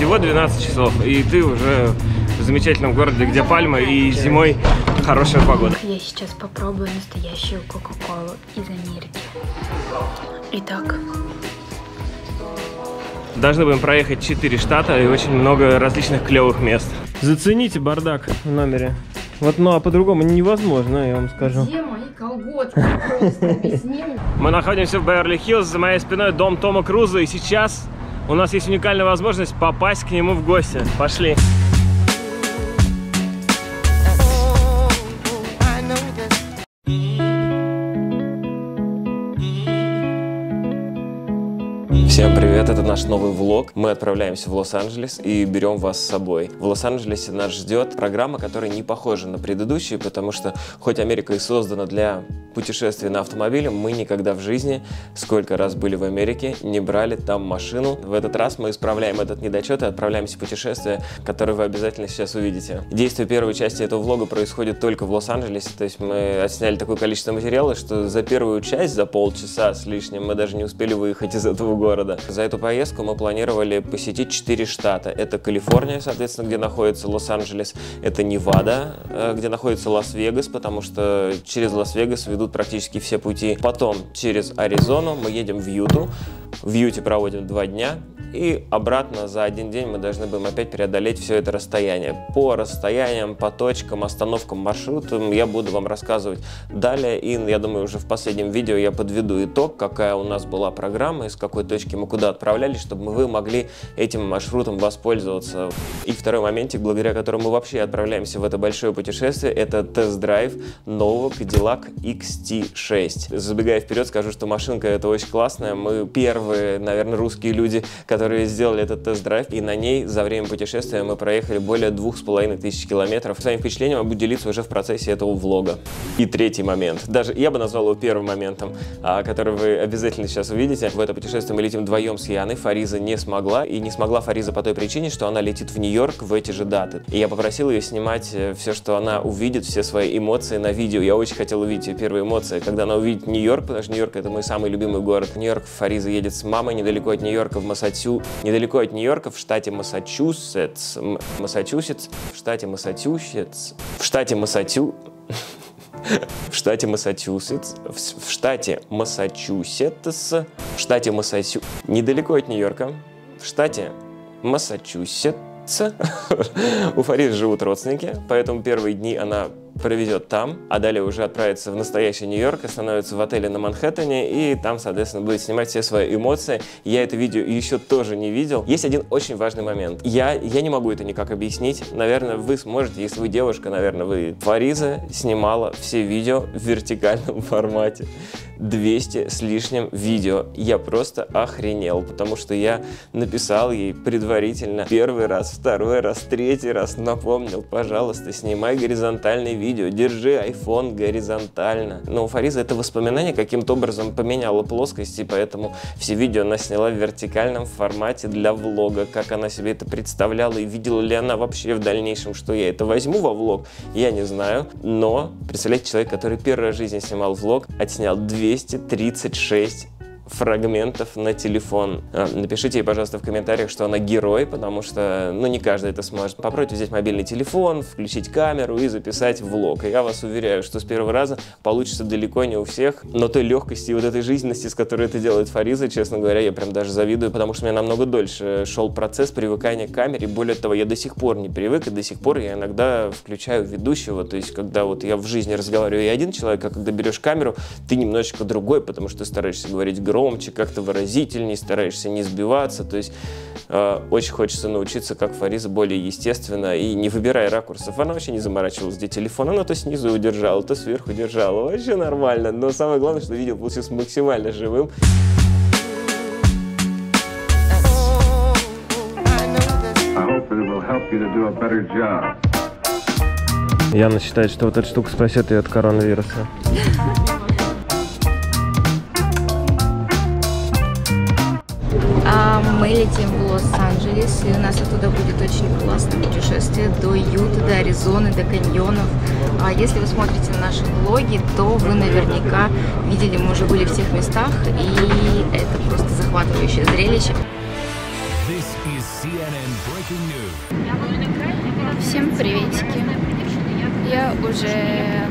всего 12 часов, и ты уже в замечательном городе, где пальмы и зимой хорошая погода. Я сейчас попробую настоящую кока-колу из Америки. Итак. Должны будем проехать 4 штата и очень много различных клевых мест. Зацените бардак в номере. Вот, ну а по-другому невозможно, я вам скажу. Где мои колготки? Просто объясни. Мы находимся в Беверли-Хиллз, за моей спиной дом Тома Круза, и сейчас у нас есть уникальная возможность попасть к нему в гости. Пошли. Всем привет, это наш новый влог. Мы отправляемся в Лос-Анджелес и берем вас с собой. В Лос-Анджелесе нас ждет программа, которая не похожа на предыдущие, потому что хоть Америка и создана для путешествий на автомобиле, мы никогда в жизни, сколько раз были в Америке, не брали там машину. В этот раз мы исправляем этот недочет и отправляемся в путешествие, которое вы обязательно сейчас увидите. Действие первой части этого влога происходит только в Лос-Анджелесе, то есть мы отсняли такое количество материала, что за первую часть, за полчаса с лишним, мы даже не успели выехать из этого города. За эту поездку мы планировали посетить 4 штата. Это Калифорния, соответственно, где находится Лос-Анджелес. Это Невада, где находится Лас-Вегас, потому что через Лас-Вегас ведут практически все пути. Потом через Аризону мы едем в Юту. В Юте проводим 2 дня. И обратно за 1 день мы должны будем опять преодолеть все это расстояние. По расстояниям, по точкам, остановкам, маршрутам я буду вам рассказывать далее. И я думаю, уже в последнем видео я подведу итог, какая у нас была программа, из какой точки мы куда отправлялись, чтобы вы могли этим маршрутом воспользоваться. И второй моментик, благодаря которому мы вообще отправляемся в это большое путешествие, это тест-драйв нового Cadillac XT6. Забегая вперед, скажу, что машинка эта очень классная. Мы первые, наверное, русские люди, которые сделали этот тест-драйв, и на ней за время путешествия мы проехали более 2500 километров. Своим впечатлением я буду делиться уже в процессе этого влога. И третий момент, даже я бы назвал его первым моментом, который вы обязательно сейчас увидите. В это путешествие мы летим вдвоем с Яной. Фариза не смогла, и не смогла Фариза по той причине, что она летит в Нью-Йорк в эти же даты. И я попросил ее снимать все, что она увидит, все свои эмоции на видео. Я очень хотел увидеть ее первые эмоции, когда она увидит Нью-Йорк, потому что Нью-Йорк — это мой самый любимый город. В Нью-Йорк Фариза едет с мамой, недалеко от Нью-Йорка в Массачусетс. Недалеко от Нью-Йорка, в штате Массачусетс. В штате Массачусетс. В штате Массачусетс. Недалеко от Нью-Йорка, в штате Массачусетс. У Фаризы живут родственники, поэтому первые дни она проведет там, а далее уже отправится в настоящий Нью-Йорк, остановится в отеле на Манхэттене, и там, соответственно, будет снимать все свои эмоции. Я это видео еще тоже не видел. Есть один очень важный момент. Я не могу это никак объяснить. Наверное, вы сможете, если вы девушка, наверное, вы. Фариза снимала все видео в вертикальном формате. 200 с лишним видео. Я просто охренел, потому что я написал ей предварительно 1-й раз, 2-й раз, 3-й раз, напомнил: пожалуйста, снимай горизонтальный видео, держи iPhone горизонтально. Но у Фаризы это воспоминание каким-то образом поменяло плоскости, поэтому все видео она сняла в вертикальном формате для влога. Как она себе это представляла и видела ли она вообще в дальнейшем, что я это возьму во влог, я не знаю. Но, представляете, человек, который первый раз в жизни снимал влог, отснял 236 фрагментов на телефон. Напишите ей, пожалуйста, в комментариях, что она герой, потому что, не каждый это сможет. Попробуйте взять мобильный телефон, включить камеру и записать влог. И я вас уверяю, что с первого раза получится далеко не у всех, но той легкости и вот этой жизненности, с которой это делает Фариза, честно говоря, я прям даже завидую, потому что у меня намного дольше шел процесс привыкания к камере. Более того, я до сих пор не привык, и до сих пор я иногда включаю ведущего, то есть когда вот я в жизни разговариваю, я один человек, а когда берешь камеру, ты немножечко другой, потому что ты стараешься говорить громче, как-то выразительнее, стараешься не сбиваться, то есть очень хочется научиться, как Фариза, более естественно и не выбирая ракурсов. Она вообще не заморачивалась, где телефон, она то снизу удержала, то сверху держала, вообще нормально, но самое главное, что видео получилось максимально живым. Яна считает, что вот эта штука спасет ее от коронавируса. Мы летим в Лос-Анджелес, и у нас оттуда будет очень классное путешествие до Юты, до Аризоны, до каньонов. А если вы смотрите наши влоги, то вы наверняка видели, мы уже были в тех местах, и это просто захватывающее зрелище. This is CNN Всем приветики. Я уже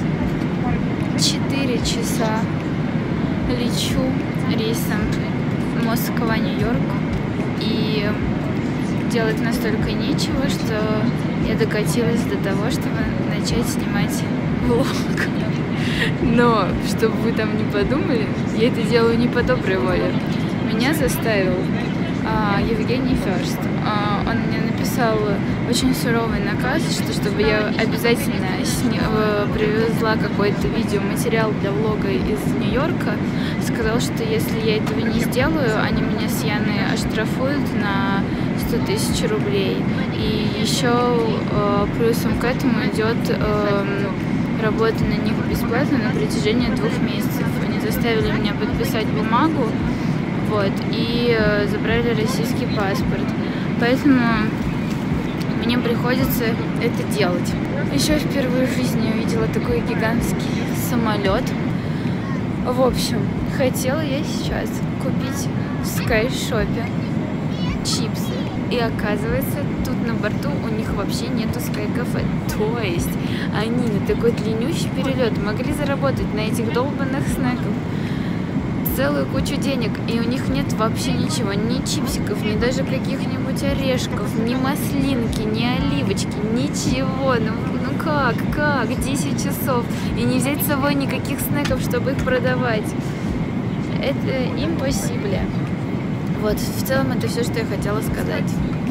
4 часа лечу рейсом Москва-Нью-Йорк, и делать настолько нечего, что я докатилась до того, чтобы начать снимать влог. Но, чтобы вы там не подумали, я это делаю не по доброй воле. Меня заставил Евгений Ферст. Он мне написал очень суровый наказ, что чтобы я обязательно привезла какой-то видеоматериал для влога из Нью-Йорка. Сказал, что если я этого не сделаю, они меня с Яной оштрафуют на 100 000 рублей. И еще плюсом к этому идет работа на них бесплатно на протяжении 2 месяцев. Они заставили меня подписать бумагу, вот, и забрали российский паспорт. Поэтому мне приходится это делать. Еще впервые в жизни увидела такой гигантский самолет. В общем, хотела я сейчас купить в Скайшопе чипсы. И оказывается, тут на борту у них вообще нету Скайкафе. То есть они на такой длиннющий перелет могли заработать на этих долбанных снеках целую кучу денег, и у них нет вообще ничего, ни чипсиков, ни даже каких-нибудь орешков, ни маслинки, ни оливочки, ничего. Ну как? 10 часов, и не взять с собой никаких снеков, чтобы их продавать. Это impossible. Вот, в целом это все, что я хотела сказать.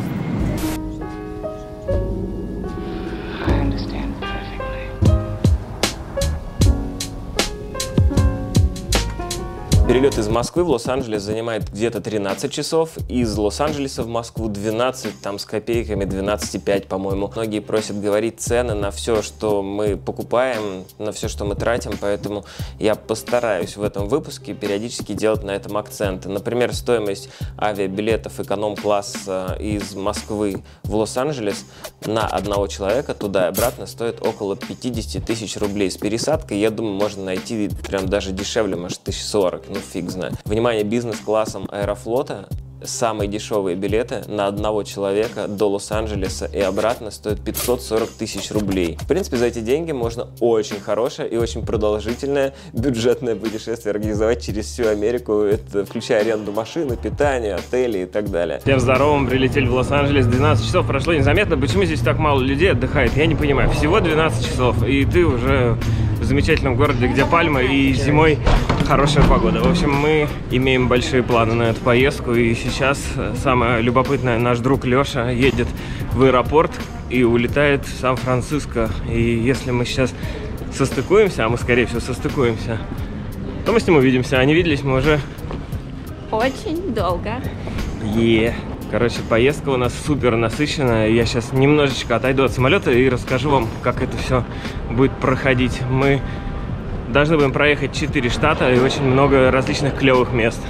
Перелет из Москвы в Лос-Анджелес занимает где-то 13 часов, из Лос-Анджелеса в Москву 12, там с копейками 12,5, по-моему. Многие просят говорить цены на все, что мы покупаем, на все, что мы тратим, поэтому я постараюсь в этом выпуске периодически делать на этом акценты. Например, стоимость авиабилетов эконом-класса из Москвы в Лос-Анджелес на одного человека туда и обратно стоит около 50 000 рублей. С пересадкой, я думаю, можно найти прям даже дешевле, может 1040. Ну, фиг знает. Внимание, бизнес-классом Аэрофлота самые дешевые билеты на одного человека до Лос-Анджелеса и обратно стоят 540 000 рублей. В принципе, за эти деньги можно очень хорошее и очень продолжительное бюджетное путешествие организовать через всю Америку, это включая аренду машины, питание, отели и так далее. Всем здорово, мы прилетели в Лос-Анджелес, 12 часов прошло незаметно. Почему здесь так мало людей отдыхает, я не понимаю. Всего 12 часов, и ты уже в замечательном городе, где пальмы, и зимой хорошая погода. В общем, мы имеем большие планы на эту поездку, и сейчас самое любопытное, наш друг Леша едет в аэропорт и улетает в Сан-Франциско. И если мы сейчас состыкуемся, а мы, скорее всего, состыкуемся, то мы с ним увидимся. А не виделись мы уже очень долго. Короче, поездка у нас супер насыщенная. Я сейчас немножечко отойду от самолета и расскажу вам, как это все будет проходить. Мы должны будем проехать 4 штата и очень много различных клевых мест.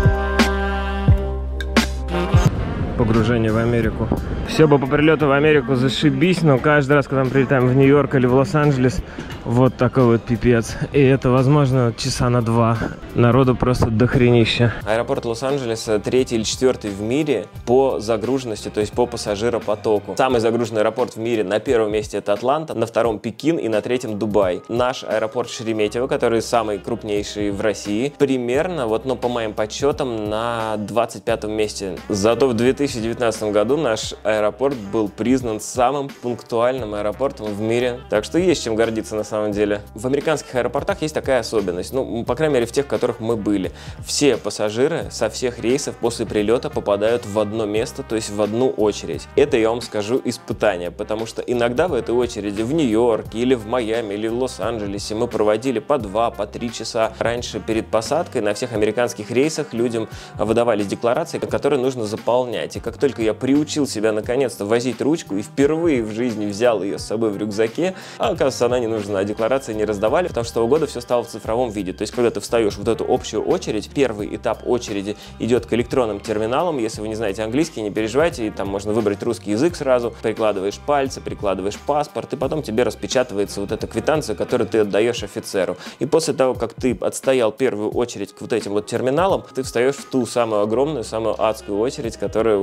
Погружение в Америку. Все бы по прилету в Америку зашибись, но каждый раз, когда мы прилетаем в Нью-Йорк или в Лос-Анджелес, вот такой вот пипец. И это, возможно, часа на 2. Народу просто дохренища. Аэропорт Лос-Анджелеса 3-й или 4-й в мире по загруженности, то есть по пассажиропотоку. Самый загруженный аэропорт в мире на 1-м месте это Атланта, на 2-м Пекин и на 3-м Дубай. Наш аэропорт Шереметьево, который самый крупнейший в России, примерно, вот, ну, по моим подсчетам, на 25-м месте. Зато в 2019 году наш аэропорт был признан самым пунктуальным аэропортом в мире. Так что есть чем гордиться на самом деле. В американских аэропортах есть такая особенность, ну, по крайней мере, в тех, в которых мы были. Все пассажиры со всех рейсов после прилета попадают в одно место, то есть в одну очередь. Это, я вам скажу, испытание, потому что иногда в этой очереди в Нью-Йорке или в Майами или в Лос-Анджелесе мы проводили по 2, по 3 часа. Раньше перед посадкой на всех американских рейсах людям выдавались декларации, которые нужно заполнять. И как только я приучил себя наконец-то возить ручку и впервые в жизни взял ее с собой в рюкзаке, а оказывается, она не нужна, декларации не раздавали, потому что с того года все стало в цифровом виде. То есть, когда ты встаешь в вот эту общую очередь, первый этап очереди идет к электронным терминалам. Если вы не знаете английский, не переживайте, и там можно выбрать русский язык сразу, прикладываешь пальцы, прикладываешь паспорт, и потом тебе распечатывается вот эта квитанция, которую ты отдаешь офицеру. И после того, как ты отстоял первую очередь к вот этим вот терминалам, ты встаешь в ту самую огромную, самую адскую очередь, которая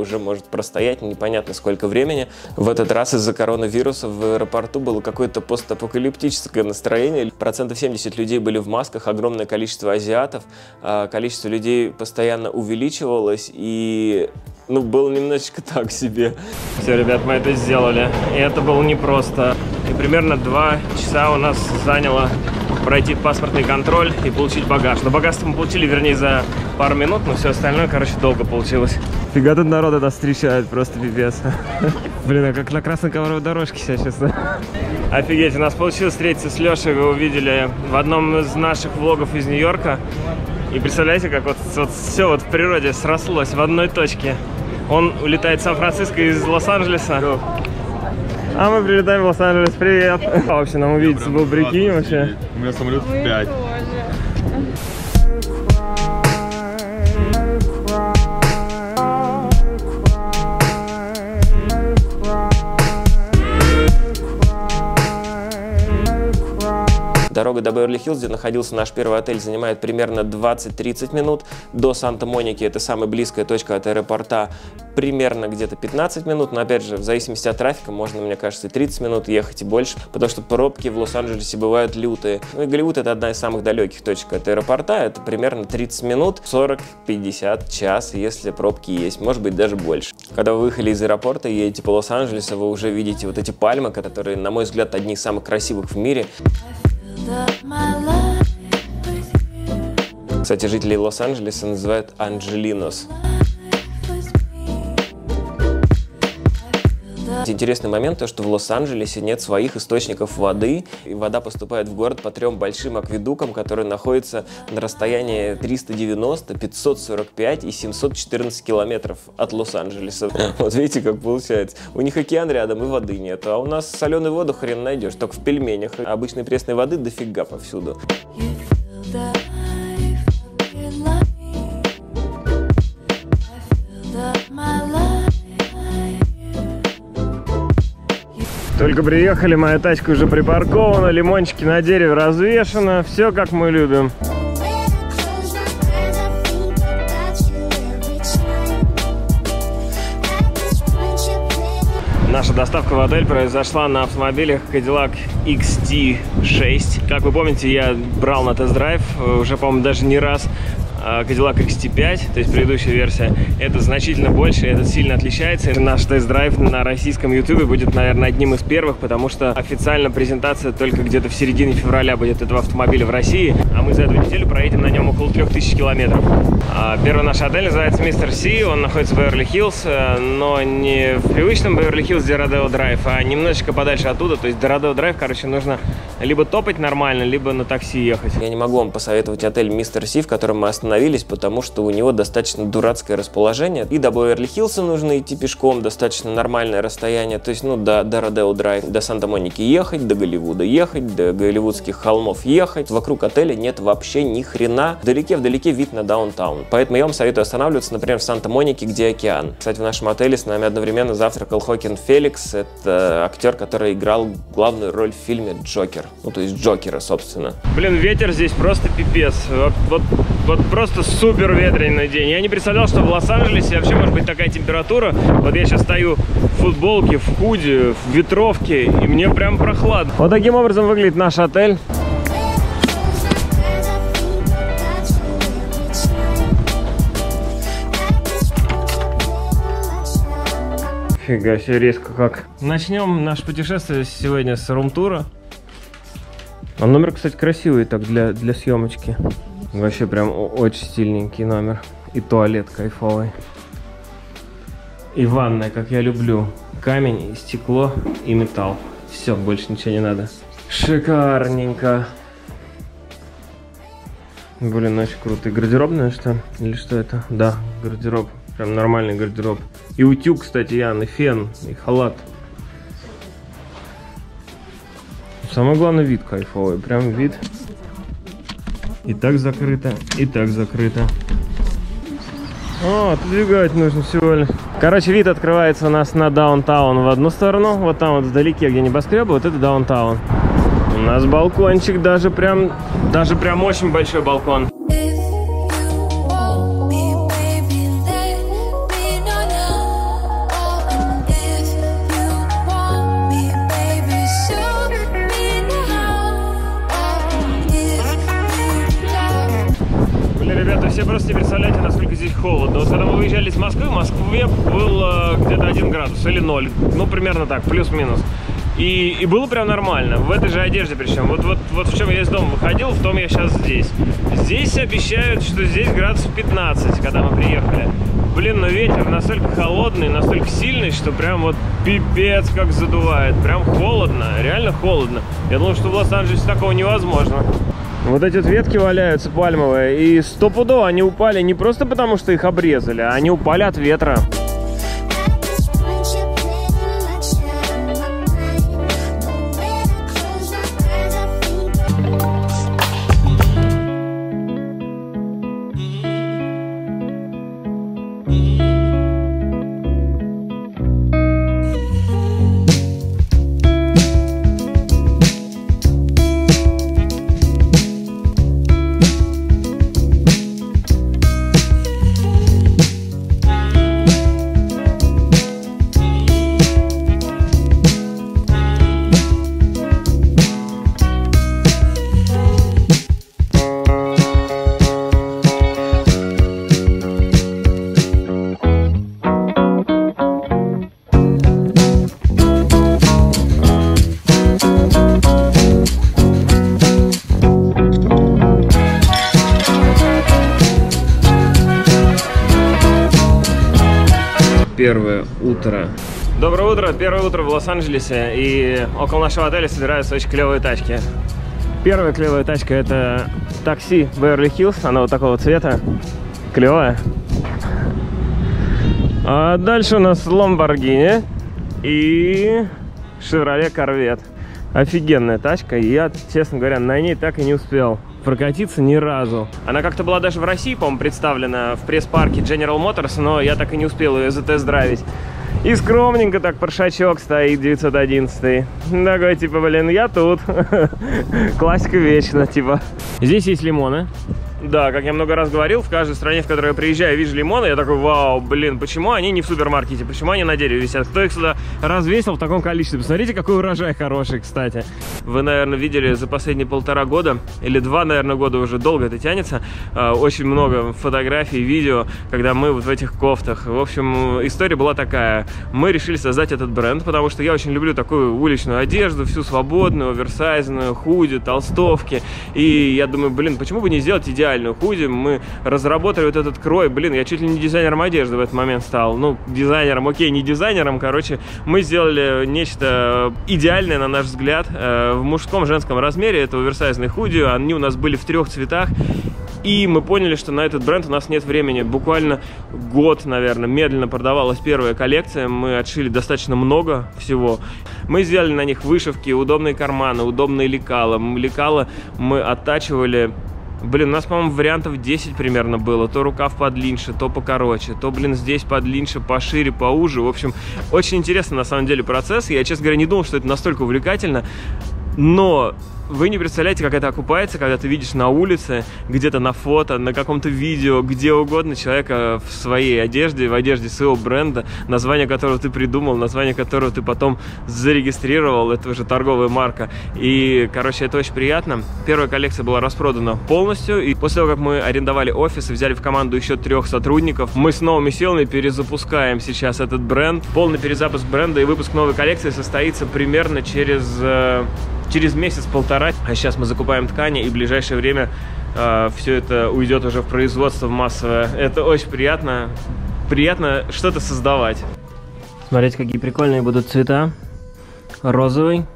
уже может простоять непонятно сколько времени. В этот раз из-за коронавируса в аэропорту было какое-то постапокалиптическое настроение. 70% людей были в масках, огромное количество азиатов, количество людей постоянно увеличивалось, и было немножечко так себе. Все, ребят, мы это сделали, и это было непросто. И примерно 2 часа у нас заняло пройти паспортный контроль и получить багаж. Но багаж мы получили, вернее, за пару минут, но все остальное, короче, долго получилось. Фига тут народа нас встречает, просто пипец. Блин, а как на красной ковровой дорожке сейчас, честно. Офигеть, у нас получилось встретиться с Лешей, вы увидели в одном из наших влогов из Нью-Йорка. И представляете, как вот все вот в природе срослось в одной точке. Он улетает в Сан-Франциско из Лос-Анджелеса. А мы прилетаем в Лос-Анджелес. Привет! Вообще, нам увидеться был, прикинь, вообще. У меня самолет в 5. Дорога до Беверли-Хиллз, где находился наш первый отель, занимает примерно 20-30 минут. До Санта-Моники, это самая близкая точка от аэропорта, примерно где-то 15 минут. Но опять же, в зависимости от трафика, можно, мне кажется, и 30 минут ехать, и больше, потому что пробки в Лос-Анджелесе бывают лютые. Ну и Голливуд — это одна из самых далеких точек от аэропорта. Это примерно 30 минут, 40-50, час, если пробки есть, может быть, даже больше. Когда вы выехали из аэропорта и едете по Лос-Анджелесу, вы уже видите вот эти пальмы, которые, на мой взгляд, одни из самых красивых в мире. Кстати, жителей Лос-Анджелеса называют Анджелинос. Интересный момент, то, что в Лос-Анджелесе нет своих источников воды, и вода поступает в город по 3 большим акведукам, которые находятся на расстоянии 390, 545 и 714 километров от Лос-Анджелеса. Вот видите, как получается. У них океан рядом и воды нет, а у нас соленую воду хрен найдешь, только в пельменях. Обычной пресной воды дофига повсюду. Только приехали, моя тачка уже припаркована, лимончики на дереве развешано, все как мы любим. Наша доставка в отель произошла на автомобилях Cadillac XT6. Как вы помните, я брал на тест-драйв уже, по-моему, даже не раз Cadillac XT5, то есть предыдущая версия. Это значительно больше, это сильно отличается. И наш тест-драйв на российском YouTube будет, наверное, одним из первых, потому что официально презентация только где-то в середине февраля будет этого автомобиля в России, а мы за эту неделю проедем на нем около 3000 километров. Первый наш отель называется Mr. C, он находится в Беверли-Хиллз, но не в привычном Беверли-Хиллз, где Родео Драйв, а немножечко подальше оттуда. То есть до Родео Драйв, короче, нужно либо топать нормально, либо на такси ехать. Я не могу вам посоветовать отель Mr. C, в котором мы остановились, потому что у него достаточно дурацкое расположение. И до Беверли-Хиллза нужно идти пешком, достаточно нормальное расстояние. То есть, до Родео Драйв, до Санта-Моники ехать, до Голливуда ехать, до Голливудских холмов ехать. Вокруг отеля нет вообще ни хрена. Вдалеке вид на даунтаун. Поэтому я вам советую останавливаться, например, в Санта-Монике, где океан. Кстати, в нашем отеле с нами одновременно завтракал Хоакин Феникс. Это актер, который играл главную роль в фильме «Джокер». Ну, то есть Джокера, собственно. Блин, ветер здесь просто пипец. Вот просто супер ветреный день. Я не представлял, что в Лос-Анджелесе вообще может быть такая температура. Вот я сейчас стою в футболке, в худи, в ветровке, и мне прям прохладно. Вот таким образом выглядит наш отель. Фига себе, резко как. Начнем наше путешествие сегодня с рум-тура. А номер, кстати, красивый так для съемочки. Вообще прям очень стильненький номер. И туалет кайфовый. И ванная, как я люблю. Камень, и стекло, и металл. Все, больше ничего не надо. Шикарненько. Блин, очень круто. И гардеробная, что? Или что это? Да, гардероб. Прям нормальный гардероб. И утюг, кстати, Ян, и фен, и халат. Самое главное, вид кайфовый. Прям вид. И так закрыто, и так закрыто. О, отодвигать нужно всего лишь. Короче, вид открывается у нас на даунтаун в одну сторону. Вот там вот вдалеке, где небоскребы, вот это даунтаун. У нас балкончик, даже прям очень большой балкон. просто не представляете, насколько здесь холодно. Вот когда мы выезжали из Москвы, в Москве было где-то 1 градус или 0. Ну, примерно так, плюс-минус. И было прям нормально, в этой же одежде причем. Вот в чем я из дома выходил, в том я сейчас здесь. Здесь обещают, что здесь градусов 15, когда мы приехали. Блин, но ветер настолько холодный, настолько сильный, что прям вот пипец как задувает. Прям холодно, реально холодно. Я думал, что в Лос-Анджелесе такого невозможно. Вот эти вот ветки валяются пальмовые, и стопудово они упали не просто потому, что их обрезали, а они упали от ветра. Первое утро. Доброе утро, первое утро в Лос-Анджелесе, и около нашего отеля собираются очень клевые тачки. Первая клевая тачка — это такси Беверли-Хиллз, она вот такого цвета, клевая. А дальше у нас Lamborghini и Chevrolet Corvette. Офигенная тачка, и я, честно говоря, на ней так и не успел прокатиться ни разу. Она как-то была даже в России, по-моему, представлена в пресс-парке General Motors, но я так и не успел ее затест-драйвить. И скромненько так паршачок стоит 911. Такой, типа, блин, я тут. Классика вечно, типа. Здесь есть лимоны. Да, как я много раз говорил, в каждой стране, в которой я приезжаю, вижу лимоны, я такой, вау, блин, почему они не в супермаркете, почему они на дереве висят? Кто их сюда развесил в таком количестве? Посмотрите, какой урожай хороший, кстати. Вы, наверное, видели за последние 1,5 года, или 2, наверное, года, уже долго это тянется, очень много фотографий, видео, когда мы вот в этих кофтах. В общем, история была такая. Мы решили создать этот бренд, потому что я очень люблю такую уличную одежду, всю свободную, оверсайзную, худи, толстовки. И я думаю, блин, почему бы не сделать идеальную худи? Мы разработали вот этот крой. Блин, я чуть ли не дизайнером одежды в этот момент стал. Ну, дизайнером, окей, не дизайнером. Короче, мы сделали нечто идеальное, на наш взгляд, в мужском, женском размере. Это оверсайзные худи. Они у нас были в 3 цветах. И мы поняли, что на этот бренд у нас нет времени. Буквально год, наверное, медленно продавалась первая коллекция. Мы отшили достаточно много всего. Мы сделали на них вышивки, удобные карманы, удобные лекала. Лекала мы оттачивали. Блин, у нас, по-моему, вариантов 10 примерно было. То рукав подлиннее, то покороче, то, блин, здесь подлиннее, пошире, поуже. В общем, очень интересный, на самом деле, процесс. Я, честно говоря, не думал, что это настолько увлекательно. Но вы не представляете, как это окупается, когда ты видишь на улице, где-то на фото, на каком-то видео, где угодно человека в своей одежде, в одежде своего бренда, название которого ты придумал, название которого ты потом зарегистрировал, это уже торговая марка. И, короче, это очень приятно. Первая коллекция была распродана полностью, и после того, как мы арендовали офис и взяли в команду еще 3 сотрудников, мы с новыми силами перезапускаем сейчас этот бренд. Полный перезапуск бренда и выпуск новой коллекции состоится примерно через месяц-полтора. А сейчас мы закупаем ткани, и в ближайшее время все это уйдет уже в производство массовое. Это очень приятно. Приятно что-то создавать. Смотрите, какие прикольные будут цвета. Розовый.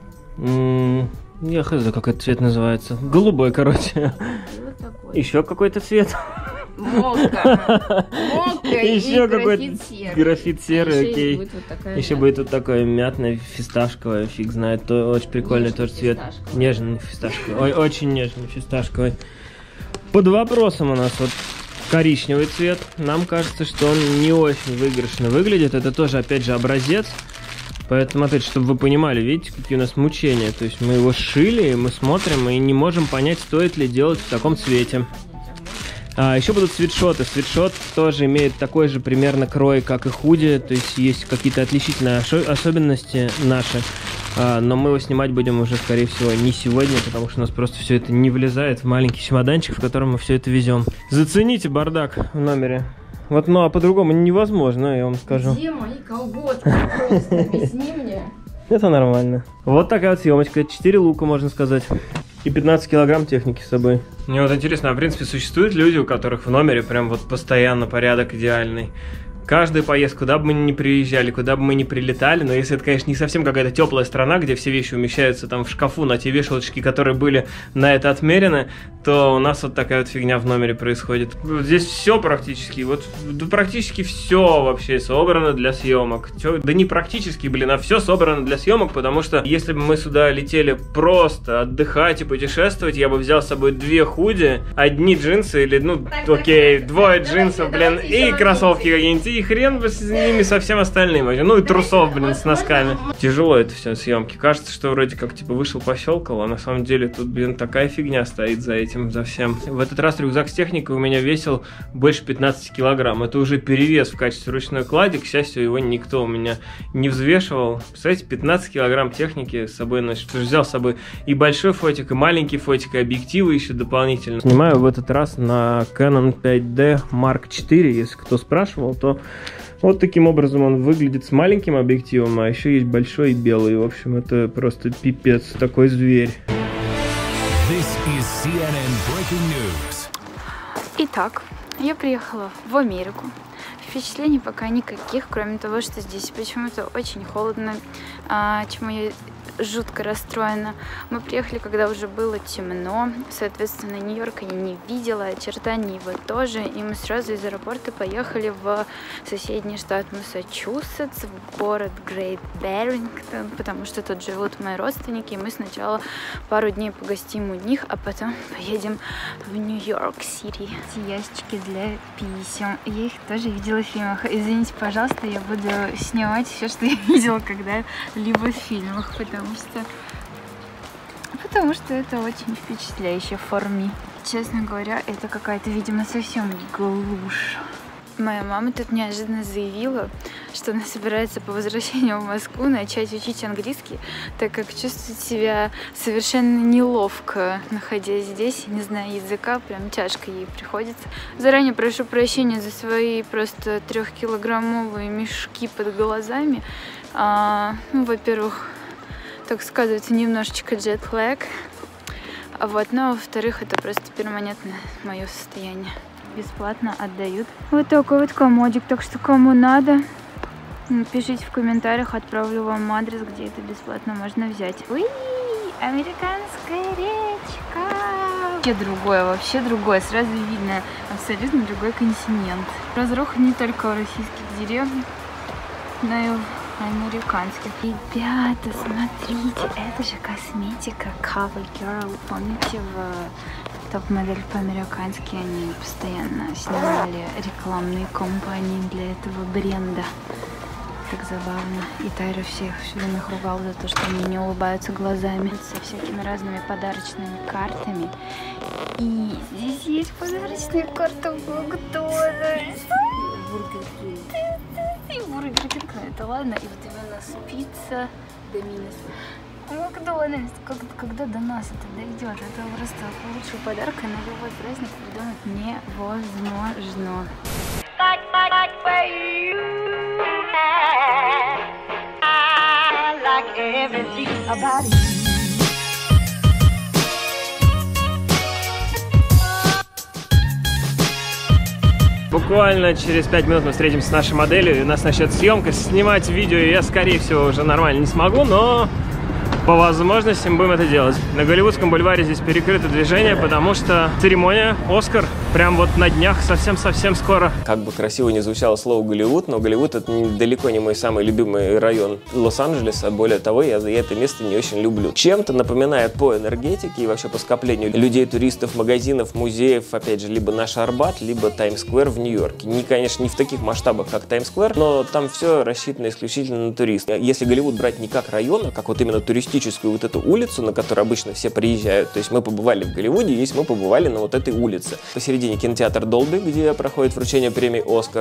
Я хз, как этот цвет называется. Голубой, короче. Еще какой-то цвет. Мока. Еще какой-то графит серый, окей. Еще будет вот такое мятное, фисташковое, фиг знает. То очень прикольный тоже цвет. Нежный фисташковый. Ой, очень нежный фисташковый. Под вопросом у нас вот коричневый цвет. Нам кажется, что он не очень выигрышно выглядит. Это тоже, опять же, образец. Поэтому, опять, чтобы вы понимали, видите, какие у нас мучения. То есть мы его сшили, мы смотрим и не можем понять, стоит ли делать в таком цвете. Еще будут свитшоты. Свитшот тоже имеет такой же примерно крой, как и худи. То есть есть какие-то отличительные особенности наши. но мы его снимать будем уже, скорее всего, не сегодня, потому что у нас просто все это не влезает в маленький чемоданчик, в котором мы все это везем. Зацените бардак в номере. Вот, ну а по-другому невозможно, я вам скажу. Где мои колготки? Просто объясни мне. Это нормально. Вот такая вот съемочка. 4 лука, можно сказать. И 15 килограмм техники с собой. Мне вот интересно, а в принципе существуют люди, у которых в номере прям вот постоянно порядок идеальный? Каждую поездку, куда бы мы ни приезжали, куда бы мы ни прилетали, но если это, конечно, не совсем какая-то теплая страна, где все вещи умещаются там в шкафу на те вешалочки, которые были на это отмерены, то у нас вот такая вот фигня в номере происходит. Здесь все практически, вот практически все вообще собрано для съемок. Да не практически, блин, а все собрано для съемок, потому что если бы мы сюда летели просто отдыхать и путешествовать, я бы взял с собой 2 худи, одни джинсы или, ну, окей, 2 джинсов, блин, и кроссовки какие-нибудь, и хрен бы с ними со всем остальным. Ну и трусов, блин, с носками. Тяжело это все съемки. Кажется, что вроде как типа вышел, пощелкал, а на самом деле тут, блин, такая фигня стоит за этим, за всем. В этот раз рюкзак с техникой у меня весил больше 15 килограмм. Это уже перевес в качестве ручной клади. К счастью, его никто у меня не взвешивал. Представляете, 15 килограмм техники с собой носит. Взял с собой и большой фотик, и маленький фотик, и объективы еще дополнительно. Снимаю в этот раз на Canon 5D Mark IV. Если кто спрашивал, то вот таким образом он выглядит с маленьким объективом, а еще есть большой и белый. В общем, это просто пипец, такой зверь. Итак, я приехала в Америку. Впечатлений пока никаких, кроме того, что здесь почему-то очень холодно, чему я жутко расстроена. Мы приехали, когда уже было темно, соответственно, Нью-Йорка я не видела, очертаний его тоже, и мы сразу из аэропорта поехали в соседний штат Массачусетс, в город Грейт Баррингтон, потому что тут живут мои родственники, и мы сначала пару дней погостим у них, а потом поедем в Нью-Йорк-Сити. Эти ящички для писем, я их тоже видела в фильмах. Извините, пожалуйста, я буду снимать все, что я видела когда-либо в фильмах, потому что это очень впечатляюще в форме. Честно говоря, это какая-то, видимо, совсем глушь. Моя мама тут неожиданно заявила, что она собирается по возвращению в Москву начать учить английский, так как чувствует себя совершенно неловко, находясь здесь, не зная языка, прям тяжко ей приходится. Заранее прошу прощения за свои просто 3-килограммовые мешки под глазами. Ну, во-первых, так сказывается немножечко джетлэг, вот, но во-вторых, это просто перманентное мое состояние. Бесплатно отдают. Вот такой вот комодик, так что кому надо, напишите в комментариях, отправлю вам адрес, где это бесплатно можно взять. Уи, американская речка. Вообще другое, сразу видно абсолютно другой континент. Разруха не только в российских деревнях, но и в американских. Ребята, смотрите, это же косметика CoverGirl. Помните, в топ-модель по-американски они постоянно снимали рекламные кампании для этого бренда. Так забавно. И Тайра всех все время ругала за то, что они не улыбаются глазами. Со всякими разными подарочными картами. И здесь есть подарочная карта в Макдональдс. И Бургер Кинг, это ладно. И вот у нас пицца Доминос. Макдональдс. Когда до нас это дойдет? Это просто лучший подарок на любой праздник придумать невозможно. Буквально через 5 минут мы встретимся с нашей моделью, и у нас начнет съемка. Снимать видео я, скорее всего, уже нормально не смогу, но по возможности мы будем это делать. На Голливудском бульваре здесь перекрыто движение, потому что церемония «Оскар» прям вот на днях, совсем-совсем скоро. Как бы красиво не звучало слово Голливуд, но Голливуд — это далеко не мой самый любимый район Лос-Анджелеса. Более того, я это место не очень люблю. Чем-то напоминает по энергетике и вообще по скоплению людей, туристов, магазинов, музеев, опять же, либо наш Арбат, либо Таймс-сквер в Нью-Йорке. Конечно, не в таких масштабах, как Таймс-сквер, но там все рассчитано исключительно на туристов. Если Голливуд брать не как район, а как вот именно туристическую вот эту улицу, на которую обычно все приезжают, то есть мы побывали в Голливуде, мы побывали на вот этой улице. Посередине кинотеатр Долби, где проходит вручение премии «Оскар»,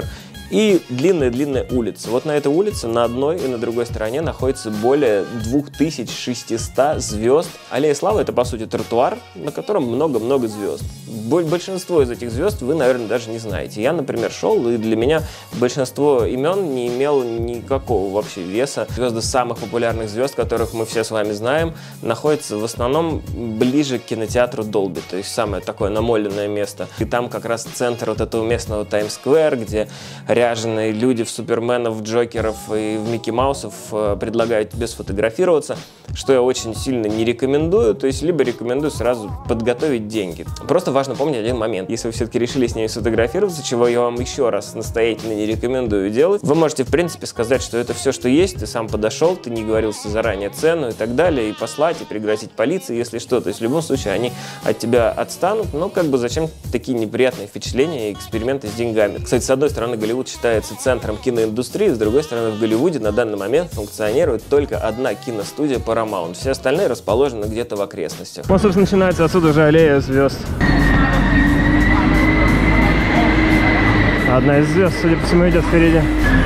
и длинная-длинная улица. Вот на этой улице на одной и на другой стороне находится более 2600 звезд. Аллея Славы — это, по сути, тротуар, на котором много-много звезд. Большинство из этих звезд вы, наверное, даже не знаете. Я, например, шел, и для меня большинство имен не имело никакого вообще веса. Звезды самых популярных звезд, которых мы все с вами знаем, находятся в основном ближе к кинотеатру Долби, то есть самое такое намоленное место. И там как раз центр вот этого местного Таймс-сквер, где ряженые люди в Суперменов, в Джокеров и в Микки Маусов предлагают тебе сфотографироваться, что я очень сильно не рекомендую, то есть либо рекомендую сразу подготовить деньги. Просто важно помнить один момент. Если вы все-таки решили с ней сфотографироваться, чего я вам еще раз настоятельно не рекомендую делать, вы можете, в принципе, сказать, что это все, что есть, ты сам подошел, ты не говорил заранее цену и так далее, и послать, и пригрозить полиции, если что. То есть в любом случае они от тебя отстанут, но как бы зачем такие неприятные впечатления и эксперименты с деньгами. Кстати, с одной стороны, Голливуд считается центром киноиндустрии, с другой стороны, в Голливуде на данный момент функционирует только одна киностудия Paramount. Все остальные расположены где-то в окрестностях. Вот, собственно, начинается отсюда уже аллея звезд. Одна из звезд, судя по всему, идет впереди.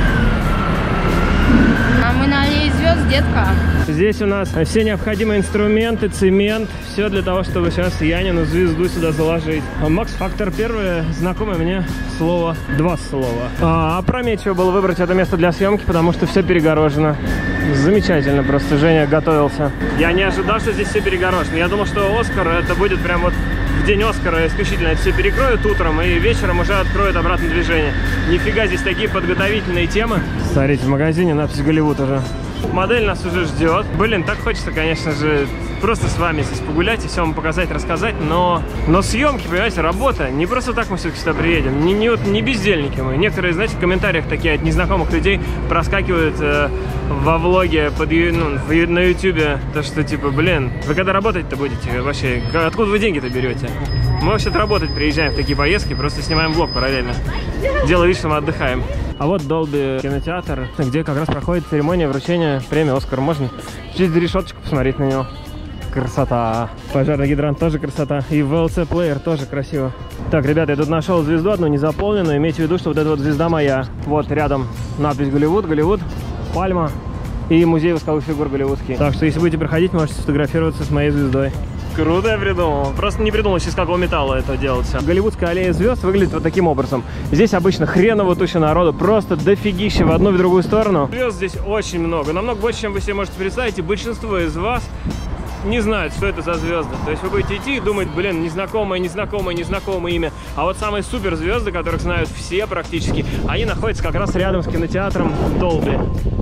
А мы на аллее звезд, детка. Здесь у нас все необходимые инструменты, цемент, все для того, чтобы сейчас Янину звезду сюда заложить. Макс-фактор первое, знакомое мне слово, два слова. Опрометчиво было выбрать это место для съемки, потому что все перегорожено. Замечательно, просто Женя готовился. Я не ожидал, что здесь все перегорожено. Я думал, что Оскар это будет прям вот в день Оскара исключительно это все перекроют утром и вечером уже откроют обратное движение. Нифига, здесь такие подготовительные темы. Смотрите, в магазине надпись «Голливуд» уже. Модель нас уже ждет. Блин, так хочется, конечно же, просто с вами здесь погулять и все вам показать, рассказать, но съемки, понимаете, работа. Не просто так мы все-таки сюда приедем. Не бездельники мы. Некоторые, знаете, в комментариях такие от незнакомых людей проскакивают во влоге на ютубе, то что типа, блин, вы когда работать-то будете вообще? Откуда вы деньги-то берете? Мы вообще-то работать приезжаем в такие поездки, просто снимаем влог параллельно. Дело вид, что мы отдыхаем. А вот Долби кинотеатр, где как раз проходит церемония вручения премии «Оскар». Можно через решеточку посмотреть на него. Красота. Пожарный гидрант тоже красота. И VLC-плеер тоже красиво. Так, ребята, я тут нашел звезду одну незаполненную. Имейте в виду, что вот эта вот звезда моя. Вот рядом надпись «Голливуд», «Голливуд», пальма и музей восковых фигур голливудский. Так что, если будете проходить, можете сфотографироваться с моей звездой. Круто я придумал. Просто не придумал, из какого металла это делается. Голливудская аллея звезд выглядит вот таким образом. Здесь обычно хреново туча народу, просто дофигища в одну и в другую сторону. Звезд здесь очень много, намного больше, чем вы себе можете представить. И большинство из вас не знают, что это за звезды. То есть вы будете идти и думать, блин, незнакомое имя. А вот самые суперзвезды, которых знают все практически, они находятся как раз рядом с кинотеатром Долби.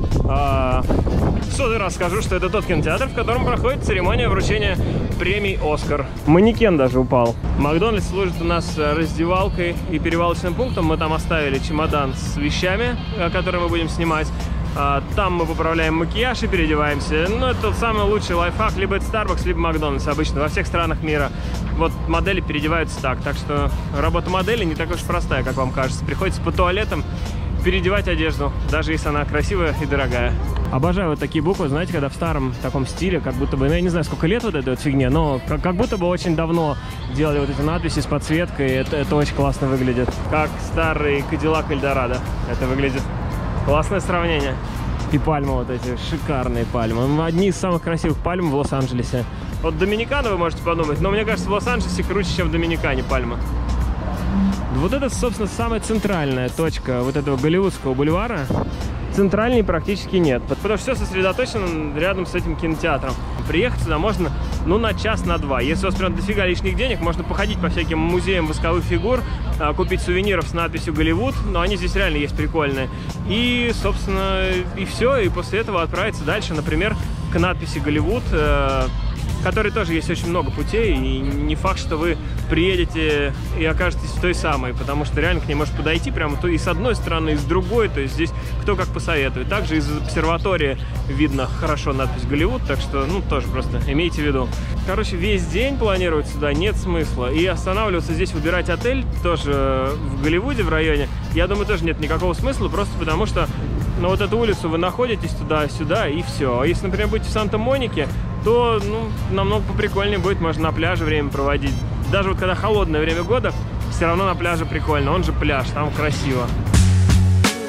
В сотый раз скажу, что это тот кинотеатр, в котором проходит церемония вручения премий «Оскар». Манекен даже упал. Макдональдс служит у нас раздевалкой и перевалочным пунктом. Мы там оставили чемодан с вещами, которые мы будем снимать. Там мы поправляем макияж и переодеваемся. Ну, это тот самый лучший лайфхак. Либо это Starbucks, либо Макдональдс обычно во всех странах мира. Вот модели переодеваются так. Так что работа модели не так уж простая, как вам кажется. Приходится по туалетам переодевать одежду, даже если она красивая и дорогая. Обожаю вот такие буквы, знаете, когда в старом таком стиле, как будто бы, ну, я не знаю, сколько лет вот этой вот фигне, но как будто бы очень давно делали вот эти надписи с подсветкой, это очень классно выглядит. Как старый Кадиллак Эльдорадо. Это выглядит классное сравнение. И пальмы вот эти, шикарные пальмы. Одни из самых красивых пальм в Лос-Анджелесе. Вот Доминикана вы можете подумать, но мне кажется, в Лос-Анджелесе круче, чем в Доминикане пальмы. Вот это, собственно, самая центральная точка вот этого Голливудского бульвара. Центральней практически нет, потому что все сосредоточено рядом с этим кинотеатром. Приехать сюда можно, ну, на час, на два. Если у вас прям дофига лишних денег, можно походить по всяким музеям восковых фигур, купить сувениров с надписью «Голливуд», но они здесь реально есть прикольные. И, собственно, и все, и после этого отправиться дальше, например, к надписи «Голливуд», которой тоже есть очень много путей, и не факт, что вы приедете и окажетесь в той самой, потому что реально к ней может подойти прямо и с одной стороны, и с другой, то есть здесь кто как посоветует. Также из обсерватории видно хорошо надпись «Голливуд», так что, ну, тоже просто имейте в виду. Короче, весь день планировать сюда нет смысла, и останавливаться здесь, выбирать отель, тоже в Голливуде, в районе, я думаю, тоже нет никакого смысла, просто потому что на вот эту улицу вы находитесь туда-сюда, и все. А если, например, будете в Санта-Монике, то, ну, намного поприкольнее будет, можно на пляже время проводить. Даже вот когда холодное время года, все равно на пляже прикольно, он же пляж, там красиво.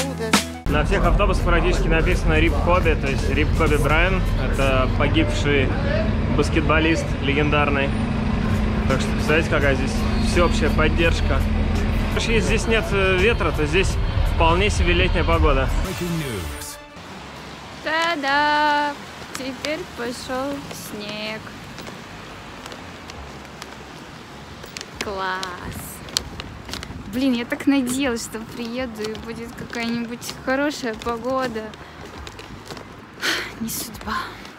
На всех автобусах практически написано Рип Коби, то есть Рип Коби Брайан. Это погибший баскетболист легендарный. Так что представляете, какая здесь всеобщая поддержка. Если здесь нет ветра, то здесь вполне себе летняя погода. Та-да! Теперь пошел снег. Класс! Блин, я так надеялась, что приеду и будет какая-нибудь хорошая погода. Не судьба.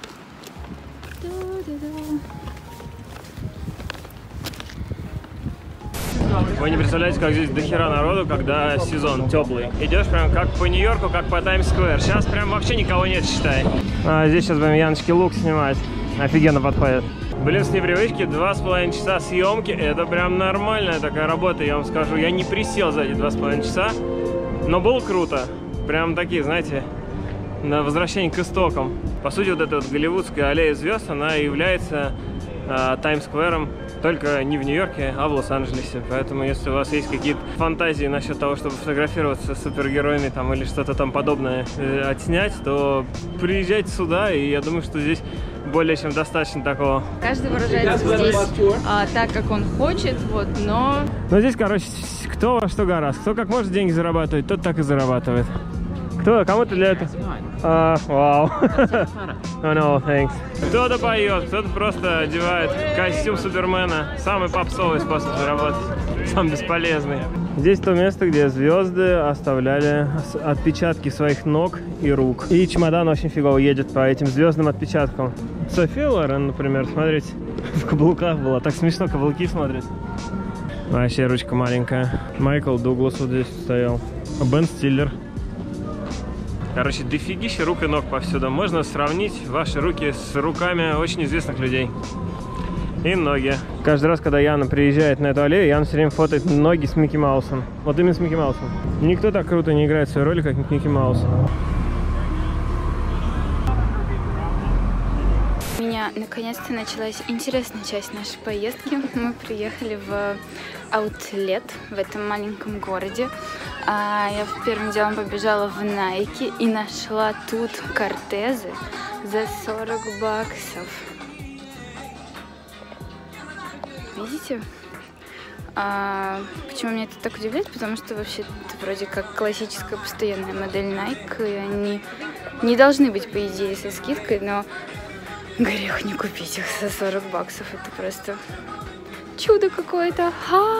Вы не представляете, как здесь дохера народу, когда сезон теплый. Идешь прям как по Нью-Йорку, как по Таймс-сквер. Сейчас прям вообще никого нет, считай. Здесь сейчас будем Яночке лук снимать. Офигенно подходит. Блин, с непривычки 2,5 часа съемки. Это прям нормальная такая работа, я вам скажу. Я не присел за эти 2,5 часа, но было круто. Прям такие, знаете, на возвращение к истокам. По сути, вот эта вот голливудская аллея звезд, она является Таймс-сквером, только не в Нью-Йорке, а в Лос-Анджелесе. Поэтому, если у вас есть какие-то фантазии насчет того, чтобы фотографироваться с супергероями там, или что-то там подобное отснять, то приезжайте сюда, и я думаю, что здесь более чем достаточно такого. Каждый выражается здесь так, как он хочет, вот, но... Ну, здесь, короче, кто во что гораздо. Кто как может деньги зарабатывать, тот так и зарабатывает. Кому-то для этого... Вау. Oh, no, thanks. Кто-то поет, кто-то просто одевает костюм Супермена. Самый попсовый способ заработать. Самый бесполезный. Здесь то место, где звезды оставляли отпечатки своих ног и рук. И чемодан очень фигово едет по этим звездным отпечаткам. София Лорен, например, смотрите, в каблуках была. Так смешно каблуки смотрят. Вообще ручка маленькая. Майкл Дуглас вот здесь стоял. Бен Стиллер. Короче, дофигища рук и ног повсюду. Можно сравнить ваши руки с руками очень известных людей. И ноги. Каждый раз, когда Яна приезжает на эту аллею, Яна все время фотает ноги с Микки Маусом. Вот именно с Микки Маусом. Никто так круто не играет в свою роль, как Микки Маус. У меня наконец-то началась интересная часть нашей поездки. Мы приехали в аутлет в этом маленьком городе. Я первым делом побежала в Nike и нашла тут кортезы за 40 баксов. Видите? Почему меня это так удивляет? Потому что вообще это вроде как классическая постоянная модель Nike, и они не должны быть, по идее, со скидкой, но грех не купить их за 40 баксов. Это просто чудо какое-то.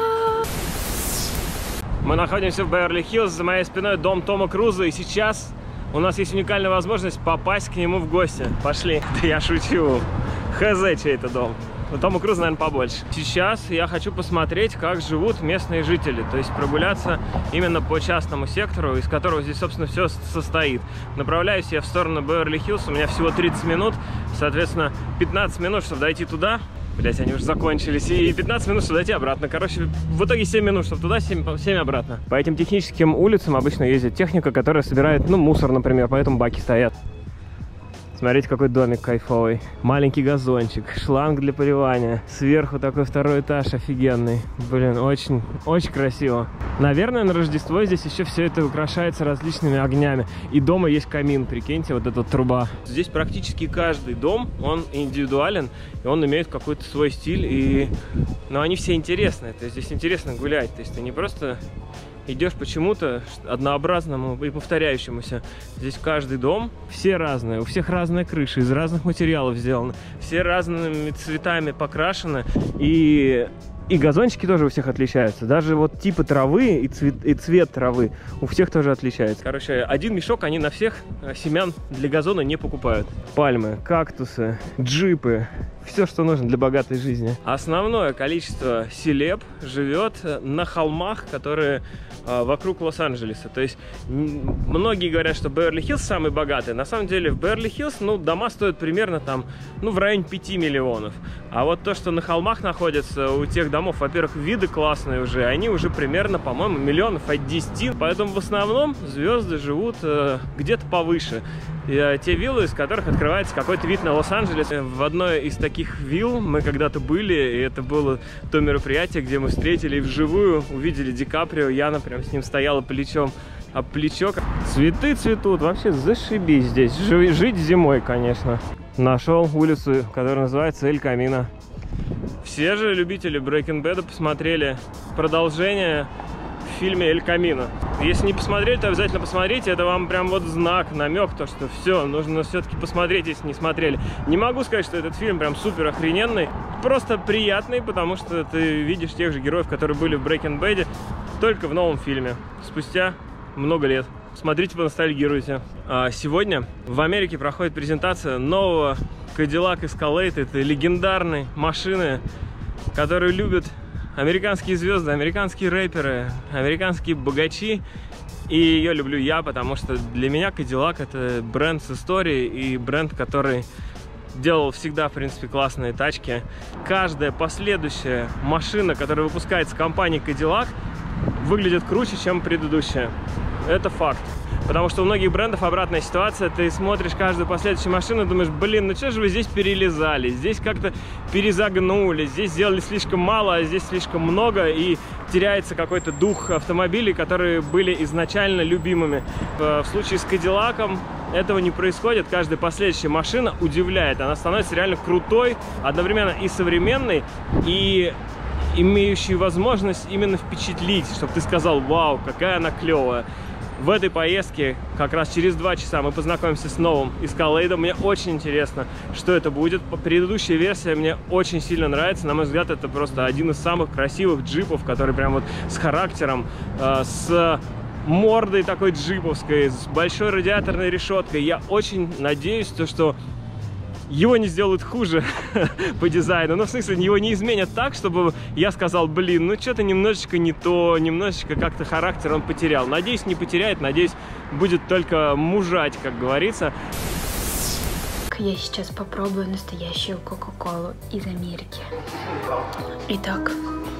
Мы находимся в Беверли-Хиллз, за моей спиной дом Тома Круза, и сейчас у нас есть уникальная возможность попасть к нему в гости. Пошли. Да я шучу. Хз, чей это дом. У Тома Круза, наверное, побольше. Сейчас я хочу посмотреть, как живут местные жители. То есть прогуляться именно по частному сектору, из которого здесь, собственно, все состоит. Направляюсь я в сторону Беверли-Хиллз. У меня всего 30 минут. Соответственно, 15 минут, чтобы дойти туда. Блять, они уже закончились. И 15 минут, чтобы дойти обратно. Короче, в итоге 7 минут, чтобы туда, 7 обратно. По этим техническим улицам обычно ездит техника, которая собирает, ну, мусор, например, поэтому баки стоят. Смотрите, какой домик кайфовый. Маленький газончик, шланг для поливания. Сверху такой второй этаж офигенный. Блин, очень красиво. Наверное, на Рождество здесь еще все это украшается различными огнями. И дома есть камин, прикиньте, вот эта труба. Здесь практически каждый дом, он индивидуален, и он имеет какой-то свой стиль. Но они все интересные, то есть здесь интересно гулять. То есть ты не просто идешь почему-то однообразному и повторяющемуся. Здесь каждый дом, все разные, у всех разная крыша, из разных материалов сделаны, все разными цветами покрашены, и газончики тоже у всех отличаются. Даже вот типы травы и цвет травы у всех тоже отличается. Короче, один мешок они на всех семян для газона не покупают. Пальмы, кактусы, джипы, все, что нужно для богатой жизни. Основное количество селеб живет на холмах, которые вокруг Лос-Анджелеса. То есть многие говорят, что Беверли-Хиллз самый богатый. На самом деле в Беверли-Хиллз, ну, дома стоят примерно там, ну, в районе 5 миллионов. А вот то, что на холмах находится, у тех домов, во-первых, виды классные уже, они уже примерно, по-моему, миллионов от 10. Поэтому в основном звезды живут где-то повыше. И те виллы, из которых открывается какой-то вид на Лос-Анджелес. В одной из таких вилл мы когда-то были, и это было то мероприятие, где мы встретили и вживую увидели Ди Каприо. Яна прям с ним стояла плечом об плечо. Цветы цветут, вообще зашибись здесь. Жить зимой, конечно. Нашел улицу, которая называется Эль Камино. Все же любители Breaking Bad посмотрели продолжение в фильме Эль Камино. Если не посмотрели, то обязательно посмотрите. Это вам прям вот знак, намек, то что все, нужно все-таки посмотреть, если не смотрели. Не могу сказать, что этот фильм прям супер охрененный. Просто приятный, потому что ты видишь тех же героев, которые были в Breaking Bad, только в новом фильме. Спустя много лет. Смотрите, поностальгируйте. Сегодня в Америке проходит презентация нового Cadillac Escalade. Это легендарные машины, которые любят американские звезды, американские рэперы, американские богачи. И ее люблю я, потому что для меня Cadillac — это бренд с историей и бренд, который делал всегда, в принципе, классные тачки. Каждая последующая машина, которая выпускается компанией Cadillac, выглядит круче, чем предыдущая. Это факт. Потому что у многих брендов обратная ситуация. Ты смотришь каждую последующую машину и думаешь, блин, ну что же вы здесь перелезали? Здесь как-то перезагнули, здесь сделали слишком мало, а здесь слишком много. И теряется какой-то дух автомобилей, которые были изначально любимыми. В случае с Кадиллаком этого не происходит. Каждая последующая машина удивляет. Она становится реально крутой, одновременно и современной, и имеющей возможность именно впечатлить, чтобы ты сказал, вау, какая она клевая. В этой поездке как раз через 2 часа мы познакомимся с новым Escalade. Мне очень интересно, что это будет. Предыдущая версия мне очень сильно нравится. На мой взгляд, это просто один из самых красивых джипов, который прям вот с характером, с мордой такой джиповской, с большой радиаторной решеткой. Я очень надеюсь, что его не сделают хуже по дизайну. Ну, в смысле, его не изменят так, чтобы я сказал, блин, ну что-то немножечко не то, немножечко как-то характер он потерял. Надеюсь, не потеряет, надеюсь, будет только мужать, как говорится. Я сейчас попробую настоящую Кока-Колу из Америки. Итак.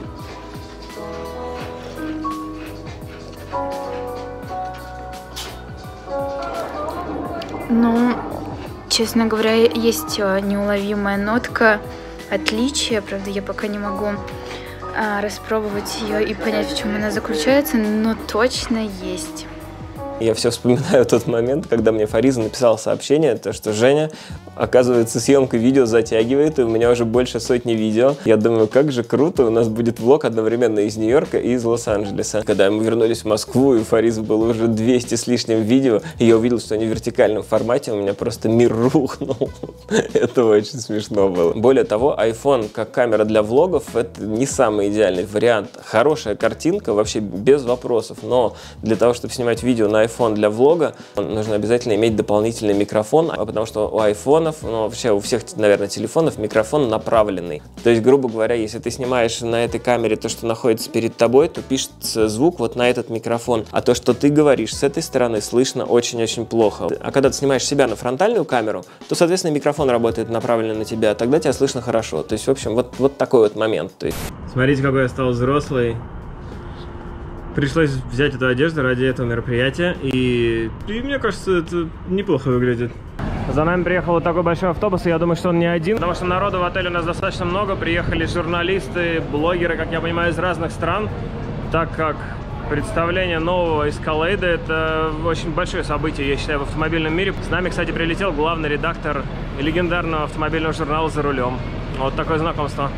Ну, честно говоря, есть неуловимая нотка отличия. Правда, я пока не могу распробовать ее и понять, в чем она заключается, но точно есть. Я все вспоминаю тот момент, когда мне Фариза написал сообщение, то, что Женя, оказывается, съемка видео затягивает, и у меня уже больше 100 видео. Я думаю, как же круто, у нас будет влог одновременно из Нью-Йорка и из Лос-Анджелеса. Когда мы вернулись в Москву, и у Фариза было уже 200 с лишним видео, и я увидел, что они в вертикальном формате, у меня просто мир рухнул. Это очень смешно было. Более того, iPhone как камера для влогов — это не самый идеальный вариант. Хорошая картинка, вообще без вопросов, но для того, чтобы снимать видео на iPhone для влога, нужно обязательно иметь дополнительный микрофон, потому что у айфонов, ну вообще у всех, наверное, телефонов микрофон направленный. То есть, грубо говоря, если ты снимаешь на этой камере то, что находится перед тобой, то пишется звук вот на этот микрофон, а то, что ты говоришь с этой стороны, слышно очень-очень плохо. А когда ты снимаешь себя на фронтальную камеру, то, соответственно, микрофон работает направленно на тебя, тогда тебя слышно хорошо. То есть, в общем, вот такой вот момент. То есть... Смотрите, какой я стал взрослый. Пришлось взять эту одежду ради этого мероприятия, и мне кажется, это неплохо выглядит. За нами приехал вот такой большой автобус, и я думаю, что он не один, потому что народу в отеле у нас достаточно много. Приехали журналисты, блогеры, как я понимаю, из разных стран, так как представление нового Escalade — это очень большое событие, я считаю, в автомобильном мире. С нами, кстати, прилетел главный редактор легендарного автомобильного журнала «За рулем». Вот такое знакомство.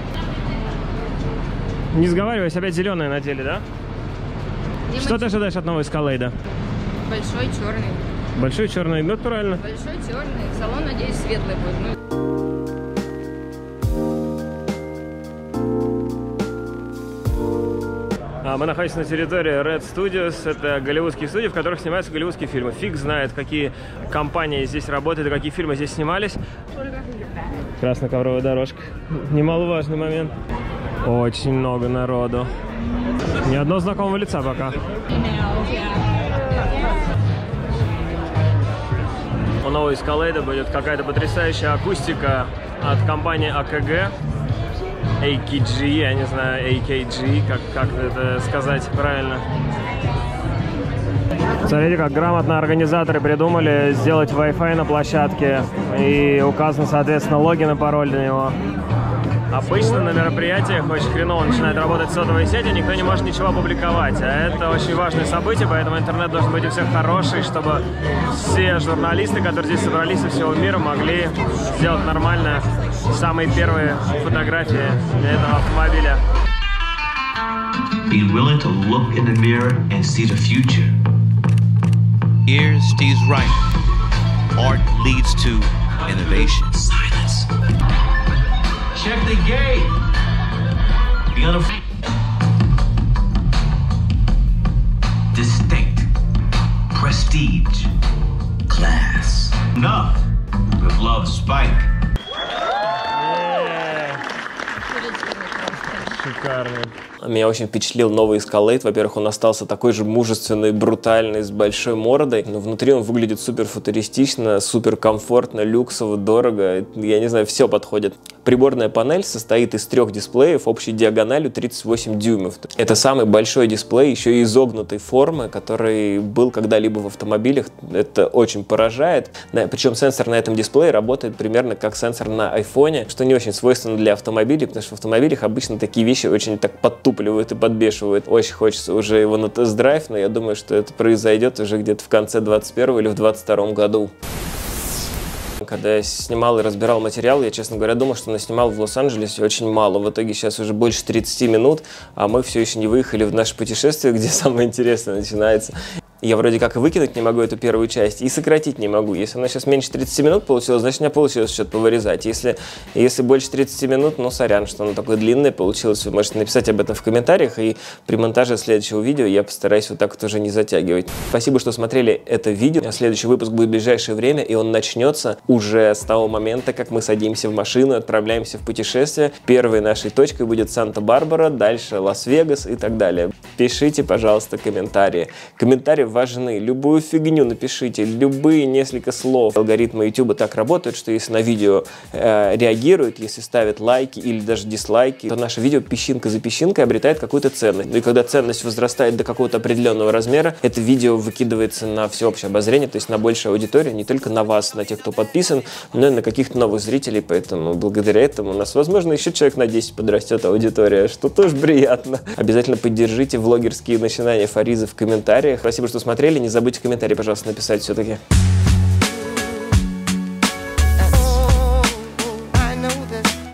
Не сговаривайся, опять зеленое надели, да? Что ты ожидаешь от нового Escalade? Большой черный. Большой черный, натурально. Большой черный. Салон, надеюсь, светлый будет. Мы находимся на территории Red Studios. Это голливудские студии, в которых снимаются голливудские фильмы. Фиг знает, какие компании здесь работают и какие фильмы здесь снимались. Красная ковровая дорожка. Немаловажный момент. Очень много народу. Ни одного знакомого лица пока. У нового Escalade будет какая-то потрясающая акустика от компании AKG. AKG, я не знаю, AKG, как это сказать правильно. Смотрите, как грамотно организаторы придумали сделать Wi-Fi на площадке. И указан, соответственно, логин и пароль для него. Обычно на мероприятиях очень хреново начинает работать сотовая сеть, и никто не может ничего публиковать. А это очень важное событие, поэтому интернет должен быть у всех хороший, чтобы все журналисты, которые здесь собрались со всего мира, могли сделать нормально самые первые фотографии этого автомобиля. Being willing to look in the mirror and see the future. Here's Steve's right. Art leads to innovation. Silence. Check the gate. Be on a distinct, prestige, class. Enough. With love, Spike. Шикарно. Меня очень впечатлил новый Escalade. Во-первых, он остался такой же мужественный, брутальный, с большой мордой. Но внутри он выглядит супер футуристично, супер комфортно, люксово, дорого. Я не знаю, все подходит. Приборная панель состоит из 3 дисплеев общей диагональю 38 дюймов. Это самый большой дисплей, еще и изогнутой формы, который был когда-либо в автомобилях. Это очень поражает. Причем сенсор на этом дисплее работает примерно как сенсор на айфоне, что не очень свойственно для автомобилей, потому что в автомобилях обычно такие вещи очень так подтупливают и подбешивают. Очень хочется уже его на тест-драйв, но я думаю, что это произойдет уже где-то в конце 2021 или в 2022 году. Когда я снимал и разбирал материал, я, честно говоря, думал, что наснимал в Лос-Анджелесе очень мало. В итоге сейчас уже больше 30 минут, а мы все еще не выехали в наше путешествие, где самое интересное начинается. Я вроде как и выкинуть не могу эту первую часть, и сократить не могу. Если она сейчас меньше 30 минут получилась, значит, у меня получилось что-то повырезать. Если больше 30 минут, ну, сорян, что оно такое длинное получилось. Вы можете написать об этом в комментариях, и при монтаже следующего видео я постараюсь вот так вот уже не затягивать. Спасибо, что смотрели это видео. Следующий выпуск будет в ближайшее время, и он начнется уже с того момента, как мы садимся в машину, отправляемся в путешествие. Первой нашей точкой будет Санта-Барбара, дальше Лас-Вегас и так далее. Пишите, пожалуйста, комментарии. Комментарии важны. Любую фигню напишите, любые несколько слов. Алгоритмы YouTube так работают, что если на видео реагируют, если ставят лайки или даже дизлайки, то наше видео песчинка за песчинкой обретает какую-то ценность. И когда ценность возрастает до какого-то определенного размера, это видео выкидывается на всеобщее обозрение, то есть на большую аудиторию, не только на вас, на тех, кто подписан, но и на каких-то новых зрителей. Поэтому благодаря этому у нас, возможно, еще человек на 10 подрастет аудитория, что тоже приятно. Обязательно поддержите влогерские начинания Фариза в комментариях. Спасибо, что смотрели. Не забудьте в комментарии, пожалуйста, написать все-таки.